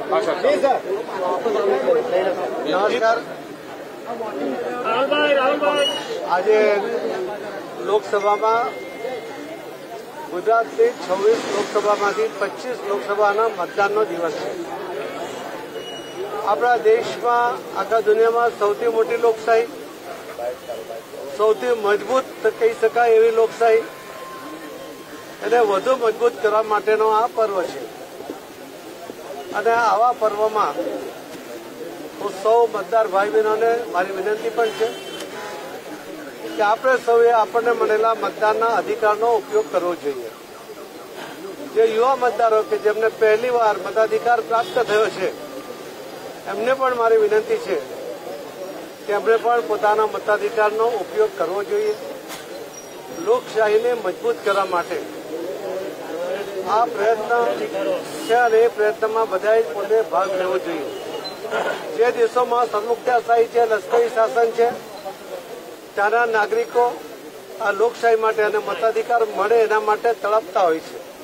નમસ્કાર. આજે લોકસભામાં ગુજરાતની 26 લોકસભામાંથી 25 લોકસભાના મતદાનનો દિવસ છે. આપણા દેશમાં આખા દુનિયામાં સૌથી મોટી લોકશાહી, સૌથી મજબૂત કહી શકાય એવી લોકશાહી, એને વધુ મજબૂત કરવા માટેનો આ પર્વ છે. અને આવા પર્વમાં હું સૌ મતદાર ભાઈ બહેનોને મારી વિનંતી પણ છે કે આપણે સૌએ આપણને મળેલા મતદાનના અધિકારનો ઉપયોગ કરવો જોઈએ. જે યુવા મતદારો કે જેમને પહેલી વાર મતાધિકાર પ્રાપ્ત થયો છે, એમને પણ મારી વિનંતી છે કે એમણે પણ પોતાના મતાધિકારનો ઉપયોગ કરવો જોઈએ. લોકશાહીને મજબૂત કરવા માટે આ પ્રયત્ન છે અને એ પ્રયત્નમાં બધાએ પોતે ભાગ લેવો જોઈએ. જે દેશોમાં સરમુખત્યારશાહી છે, લશ્કરી શાસન છે, ત્યાંના નાગરિકો આ લોકશાહી માટે અને મતાધિકાર મળે એના માટે તડપતા હોય છે.